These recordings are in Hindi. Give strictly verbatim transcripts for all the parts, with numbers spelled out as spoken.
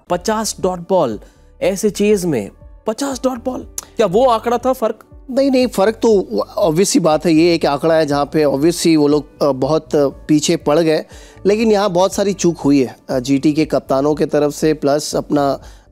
पचास डॉट बॉल ऐसे चेज में, पचास डॉट बॉल, क्या वो आंकड़ा था फर्क? नहीं नहीं, फ़र्क तो ऑब्वियस सी बात है, ये एक आंकड़ा है जहाँ पे ऑब्वियसली वो लोग बहुत पीछे पड़ गए, लेकिन यहाँ बहुत सारी चूक हुई है जीटी के कप्तानों के तरफ से, प्लस अपना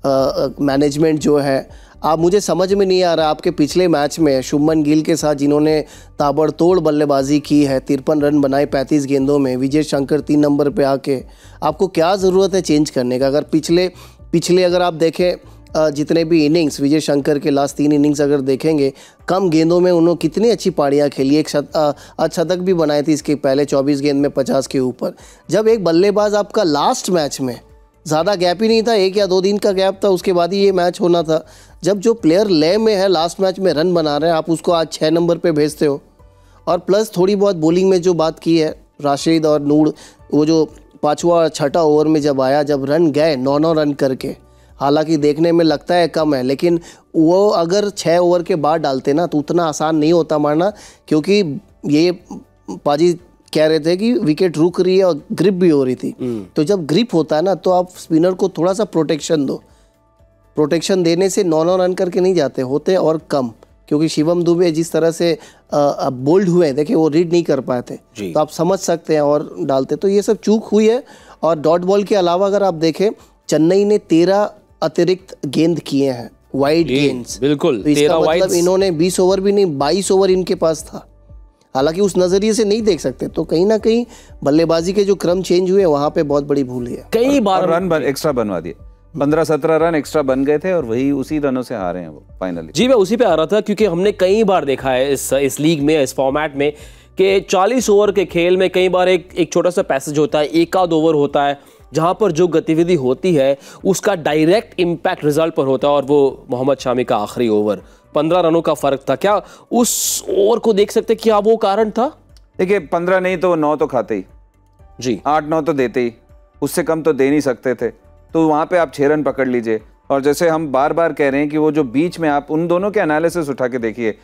मैनेजमेंट जो है। आप मुझे समझ में नहीं आ रहा, आपके पिछले मैच में शुभमन गिल के साथ जिन्होंने ताबड़तोड़ बल्लेबाजी की है, तिरपन रन बनाए पैंतीस गेंदों में, विजय शंकर तीन नंबर पे आके, आपको क्या ज़रूरत है चेंज करने का? अगर पिछले पिछले अगर आप देखें जितने भी इनिंग्स, विजय शंकर के लास्ट तीन इनिंग्स अगर देखेंगे, कम गेंदों में उन्होंने कितनी अच्छी पारियां खेली, एक शतक भी बनाए थे इसके पहले चौबीस गेंद में पचास के ऊपर। जब एक बल्लेबाज आपका लास्ट मैच में, ज़्यादा गैप ही नहीं था, एक या दो दिन का गैप था, उसके बाद ही ये मैच होना था, जब जो प्लेयर लय में है, लास्ट मैच में रन बना रहे हैं, आप उसको आज छः नंबर पर भेजते हो। और प्लस थोड़ी बहुत बॉलिंग में जो बात की है राशिद और नूर, वो जो पाँचवा छठा ओवर में जब आया, जब रन गए नौ नौ रन करके, हालांकि देखने में लगता है कम है, लेकिन वो अगर छः ओवर के बाद डालते ना तो उतना आसान नहीं होता मारना, क्योंकि ये पाजी कह रहे थे कि विकेट रुक रही है और ग्रिप भी हो रही थी। तो जब ग्रिप होता है ना तो आप स्पिनर को थोड़ा सा प्रोटेक्शन दो, प्रोटेक्शन देने से नौ नौ रन करके नहीं जाते, होते और कम, क्योंकि शिवम दुबे जिस तरह से बोल्ड हुए, देखिए वो रीड नहीं कर पाए थे, तो आप समझ सकते हैं और डालते। तो ये सब चूक हुई है। और डॉट बॉल के अलावा अगर आप देखें, चेन्नई ने तेरह अतिरिक्त गेंद किए हैं, वाइड गेंद्स, बिल्कुल, तो इसका मतलब इन्होंने बीस ओवर भी नहीं, बाईस ओवर इनके पास था। हालांकि उस नजरिए से नहीं देख सकते, तो कहीं ना कहीं बल्लेबाजी के जो क्रम चेंज हुए वहां पे बहुत बड़ी भूल है। कई बार रन बन, एक्स्ट्रा बनवा दिए, पंद्रह सत्रह रन एक्स्ट्रा बन गए थे और वही उसी रनों से हारे हैं वो फाइनली। जी मैं उसी पे आ रहा था, क्योंकि हमने कई बार देखा है इस इस लीग में, इस फॉर्मेट में, कि चालीस ओवर के खेल में कई बार एक एक छोटा सा पैसेज होता है, एक आध ओवर होता है, जहां पर जो गतिविधि होती है उसका डायरेक्ट इम्पैक्ट रिजल्ट पर होता है। और वो मोहम्मद शामी का आखिरी ओवर, पंद्रह रनों का फर्क था, क्या उस ओवर को देख सकते क्या वो कारण था? देखिए, पंद्रह नहीं तो नौ तो खाते ही जी, आठ नौ तो देते ही, उससे कम तो दे नहीं सकते थे, तो वहां पे आप छह रन पकड़ लीजिए। और जैसे हम बार बार कह रहे हैं कि वो जो बीच में, आप उन दोनों के एनालिसिस उठा के देखिए,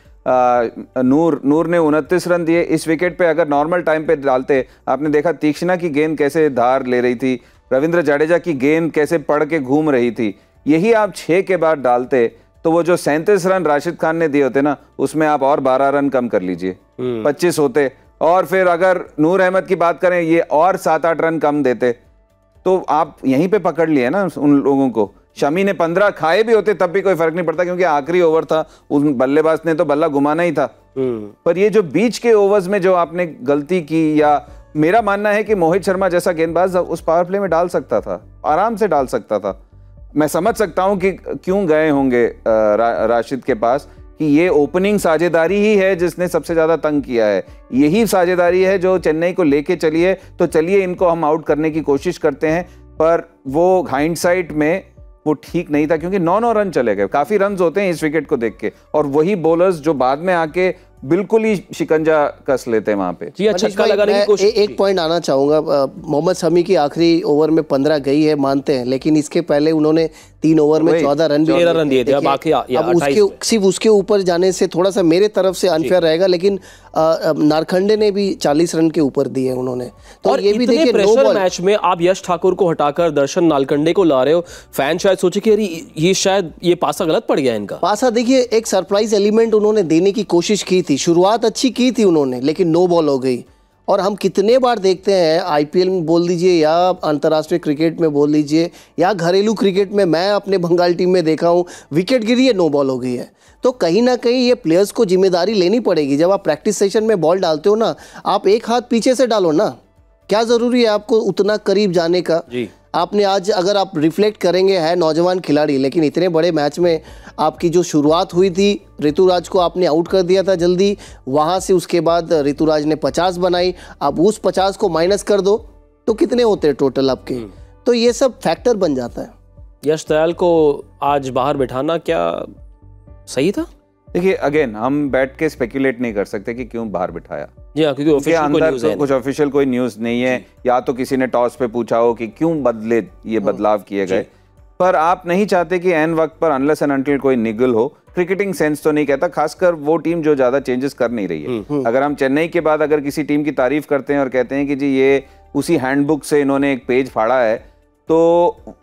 नूर नूर ने उनतीस रन दिए इस विकेट पे, अगर नॉर्मल टाइम पे डालते, आपने देखा तीक्ष्णा की गेंद कैसे धार ले रही थी, रविंद्र जडेजा की गेंद कैसे पड़ के घूम रही थी, यही आप छह के बाद डालते तो वो जो सैंतीस रन राशिद खान ने दिए होते ना, उसमें आप और बारह रन कम कर लीजिए, पच्चीस होते। और फिर अगर नूर अहमद की बात करें, ये और सात आठ रन कम देते, तो आप यहीं पे पकड़ लिए ना उन लोगों को। शमी ने पंद्रह खाए भी होते तब भी कोई फर्क नहीं पड़ता, क्योंकि आखिरी ओवर था, उस बल्लेबाज ने तो बल्ला घुमाना ही था। पर ये जो बीच के ओवर्स में जो आपने गलती की, या मेरा मानना है कि मोहित शर्मा जैसा गेंदबाज उस पावर प्ले में डाल सकता था, आराम से डाल सकता था। मैं समझ सकता हूं कि क्यों गए होंगे रा, राशिद के पास, कि ये ओपनिंग साझेदारी ही है जिसने सबसे ज्यादा तंग किया है, यही साझेदारी है जो चेन्नई को लेके चलिए, तो चलिए इनको हम आउट करने की कोशिश करते हैं। पर वो हाइंडसाइट में वो ठीक नहीं था, क्योंकि नौ नौ रन चले गए, काफी रन होते हैं इस विकेट को देख के, और वही बॉलर्स जो बाद में आके बिल्कुल ही शिकंजा कस लेते हैं वहां पे। जी, छक्का लगाने की कोशिश। एक पॉइंट आना चाहूंगा, मोहम्मद शमी की आखिरी ओवर में पंद्रह गई है मानते हैं, लेकिन इसके पहले उन्होंने तीन ओवर में चौदह रन तेरह रन दिए थे, बाकी अब उसके सिर्फ उसके ऊपर जाने से थोड़ा सा मेरे तरफ से अनफेयर रहेगा, लेकिन नारखंडे ने भी चालीस रन के ऊपर दिए उन्होंने। तो और ये भी देखिए, प्रेशर मैच में आप यश ठाकुर को हटाकर दर्शन नालकंडे को ला रहे हो, फैन शायद सोचे कि अरे ये शायद ये पासा गलत पड़ गया इनका। पासा देखिए, एक सरप्राइज एलिमेंट उन्होंने देने की कोशिश की थी, शुरुआत अच्छी की थी उन्होंने, लेकिन नो बॉल हो गई। और हम कितने बार देखते हैं, आईपीएल में बोल दीजिए या अंतर्राष्ट्रीय क्रिकेट में बोल लीजिए या घरेलू क्रिकेट में, मैं अपने बंगाल टीम में देखा हूँ, विकेट गिरी है, नो बॉल हो गई है। तो कहीं ना कहीं ये प्लेयर्स को जिम्मेदारी लेनी पड़ेगी। जब आप प्रैक्टिस सेशन में बॉल डालते हो ना, आप एक हाथ पीछे से डालो ना, क्या ज़रूरी है आपको उतना करीब जाने का? जी, आपने आज अगर आप रिफ्लेक्ट करेंगे, है नौजवान खिलाड़ी, लेकिन इतने बड़े मैच में आपकी जो शुरुआत हुई थी, ऋतुराज को आपने आउट कर दिया था जल्दी, वहाँ से उसके बाद ऋतुराज ने पचास बनाई, आप उस पचास को माइनस कर दो तो कितने होते हैं टोटल आपके? तो ये सब फैक्टर बन जाता है। यश दयाल को आज बाहर बिठाना क्या सही था? देखिए, अगेन हम बैठ के स्पेकुलेट नहीं कर सकते कि क्यों बाहर बिठाया, जी हाँ, क्योंकि ऑफिशियल कोई न्यूज़ है, कुछ ऑफिशियल कोई न्यूज़ नहीं है, या तो किसी ने टॉस पे पूछा हो कि क्यों बदले ये बदलाव किए गए। पर आप नहीं चाहते कि एन वक्त पर अनलेस एंड अनटिल कोई निगल हो, क्रिकेटिंग सेंस तो नहीं कहता, खासकर वो टीम जो ज्यादा चेंजेस कर नहीं रही है। अगर हम चेन्नई के बाद अगर किसी टीम की तारीफ करते हैं और कहते हैं कि जी ये उसी हैंडबुक से इन्होंने एक पेज फाड़ा है, तो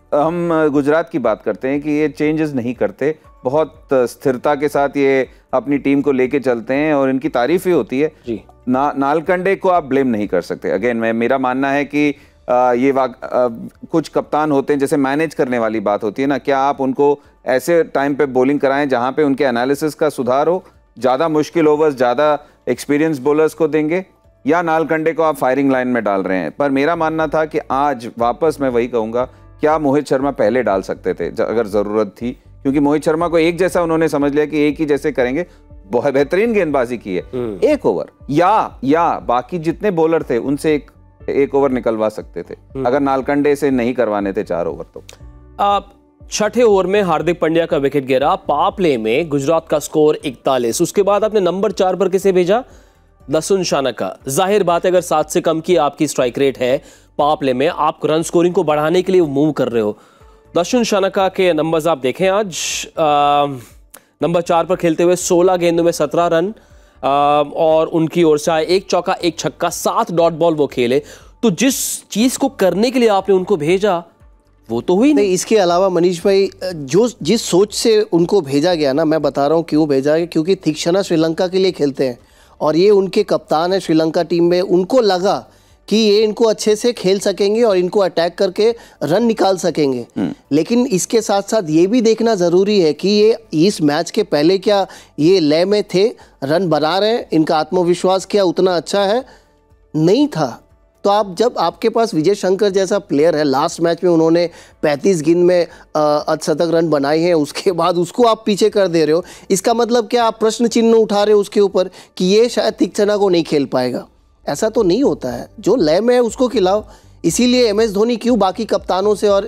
हम गुजरात की बात करते हैं कि ये चेंजेस नहीं करते, बहुत स्थिरता के साथ ये अपनी टीम को लेके चलते हैं और इनकी तारीफ ही होती है जी। ना, नालकंडे को आप ब्लेम नहीं कर सकते। अगेन मैं मेरा मानना है कि आ, ये वाक, आ, कुछ कप्तान होते हैं, जैसे मैनेज करने वाली बात होती है ना, क्या आप उनको ऐसे टाइम पे बॉलिंग कराएं जहां पे उनके एनालिसिस का सुधार हो, ज़्यादा मुश्किल ओवर्स ज़्यादा एक्सपीरियंस बॉलर्स को देंगे, या नालकंडे को आप फायरिंग लाइन में डाल रहे हैं। पर मेरा मानना था कि आज वापस मैं वही कहूँगा, क्या मोहित शर्मा पहले डाल सकते थे अगर ज़रूरत थी, क्योंकि मोहित शर्मा को एक जैसा उन्होंने समझ लिया कि एक ही जैसे करेंगे। बहुत बेहतरीन गेंदबाजी की है, एक ओवर या या बाकी जितने बॉलर थे उनसे एक एक ओवर निकलवा सकते थे अगर नालकंडे से नहीं करवाने थे चार ओवर। तो आप छठे ओवर में हार्दिक पांड्या का विकेट गिरा, पावर प्ले में गुजरात का स्कोर इकतालीस। उसके बाद आपने नंबर चार पर किसे भेजा? दसुन शानका। जाहिर बात है अगर सात से कम की आपकी स्ट्राइक रेट है पावर प्ले में, आप रन स्कोरिंग को बढ़ाने के लिए मूव कर रहे हो। दसुन शानका के नंबर्स आप देखें आज, आ, नंबर चार पर खेलते हुए सोलह गेंदों में सत्रह रन, आ, और उनकी ओर से आए एक चौका एक छक्का, सात डॉट बॉल वो खेले। तो जिस चीज को करने के लिए आपने उनको भेजा वो तो हुई नहीं। इसके अलावा मनीष भाई, जो जिस सोच से उनको भेजा गया ना, मैं बता रहा हूँ क्यों भेजा गया, क्योंकि तीक्ष्णा श्रीलंका के लिए खेलते हैं और ये उनके कप्तान है श्रीलंका टीम में। उनको लगा कि ये इनको अच्छे से खेल सकेंगे और इनको अटैक करके रन निकाल सकेंगे। लेकिन इसके साथ साथ ये भी देखना ज़रूरी है कि ये इस मैच के पहले क्या ये लय में थे, रन बना रहे हैं, इनका आत्मविश्वास क्या उतना अच्छा है? नहीं था। तो आप जब आपके पास विजय शंकर जैसा प्लेयर है, लास्ट मैच में उन्होंने पैंतीस गेंद में अर्धशतक रन बनाए हैं, उसके बाद उसको आप पीछे कर दे रहे हो, इसका मतलब क्या आप प्रश्न चिन्ह उठा रहे हो उसके ऊपर कि ये शायद तीक्ष्णा को नहीं खेल पाएगा? ऐसा तो नहीं होता है। जो लय में है उसको खिलाओ। इसीलिए एम एस धोनी क्यों बाकी कप्तानों से और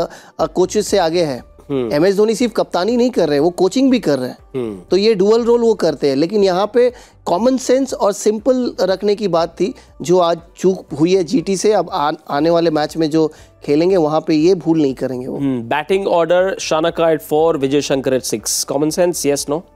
कोचेस से आगे है। एम एस धोनी सिर्फ कप्तानी नहीं कर रहे, वो कोचिंग भी कर रहे हैं। तो ये डुअल रोल वो करते हैं। लेकिन यहाँ पे कॉमन सेंस और सिंपल रखने की बात थी, जो आज चूक हुई है जीटी से। अब आ, आने वाले मैच में जो खेलेंगे वहाँ पे ये भूल नहीं करेंगे वो। Batting order, Shanaka at four, Vijay Shankar at six. Common sense, yes no?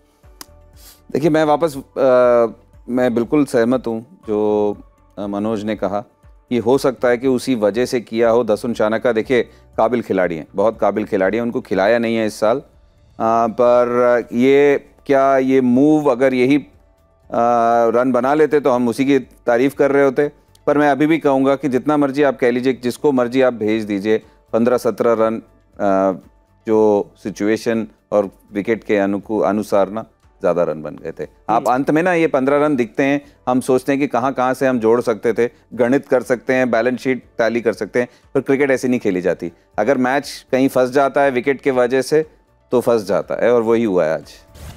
देखिए, मैं वापस आ, मैं बिल्कुल सहमत हूँ जो मनोज ने कहा। ये हो सकता है कि उसी वजह से किया हो। दसुन शानका देखिए काबिल खिलाड़ी हैं, बहुत काबिल खिलाड़ी हैं, उनको खिलाया नहीं है इस साल। आ, पर ये क्या ये मूव अगर यही आ, रन बना लेते तो हम उसी की तारीफ़ कर रहे होते। पर मैं अभी भी कहूँगा कि जितना मर्जी आप कह लीजिए, जिसको मर्जी आप भेज दीजिए, पंद्रह सत्रह रन आ, जो सिचुएशन और विकेट के अनुकूल अनुसार ना ज़्यादा रन बन गए थे। आप अंत में ना ये पंद्रह रन दिखते हैं, हम सोचते हैं कि कहाँ कहाँ से हम जोड़ सकते थे, गणित कर सकते हैं, बैलेंस शीट टैली कर सकते हैं, पर क्रिकेट ऐसी नहीं खेली जाती। अगर मैच कहीं फंस जाता है विकेट के वजह से तो फंस जाता है, और वही हुआ है आज।